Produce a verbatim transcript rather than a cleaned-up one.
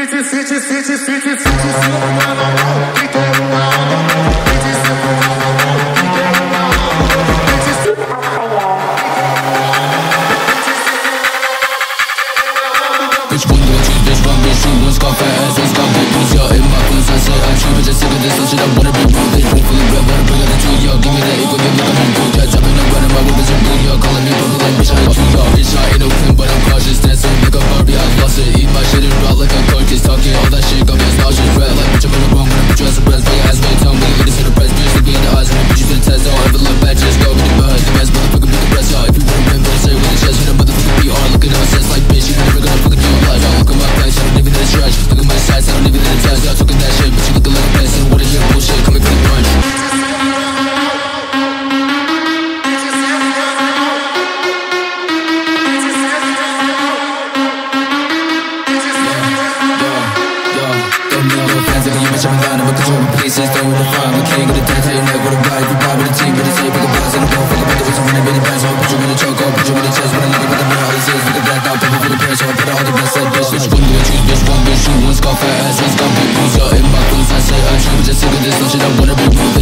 Bitch, one, two, three, bitch, one, bitch, two, one, scar, fat ass, one, scar, big boots, yo, in my clothes, I say I'm cheap, but just sick of this, so shit, I wanna be rude, bitch, room full of bread, wanna bring out the two, yo, give me that equal, give me like I'm good, yeah, dropping no running, my weapons are blue, yo, calling me puppy like, bitch, I ain't you, yo, bitch, I ain't no king, but I'm cautious, dancing like a Barbie, I lost it, eat my shit and rot like a carcass, talking all that shit, got me as nauseous, red, like, bitch, I'm in the wrong, when I put you as a breath, for your ass, when you tell me, lead us to the press, bitch, look me in the eyes, when I put you to the test, don't ever look back, just go, get the buzz, the best motherfucker, beat the press, yo, if you wanna win, better say it with a chest, hit a motherfucker P R, look at my sense like, bitch, you never gonna fucking do it, like, look at my face, I don't even need a stretch. Look at my size, I don't even need a test. Y'all talking that shit, but you looking like a pest. I don't wanna hear bullshit coming from the punch. Pieces, throw in the fire, the king of the dance, how you neck with a ride, you buy with a team, but it's safe, pick a boss, and a ball, fuck up with the whistle, when they really pass, I'll put you in the choke, I'll put you in the chest, when I look at what the mirror, all this is, look at that, now, people for the press, so I put all the best, said bitch, bitch, one, do I choose, bitch, one, bitch, two, one, scar, fat ass, one, scar, big boots, yo, in my clothes, I say I'm true, but just sick of this, so shit, I wanna be rude.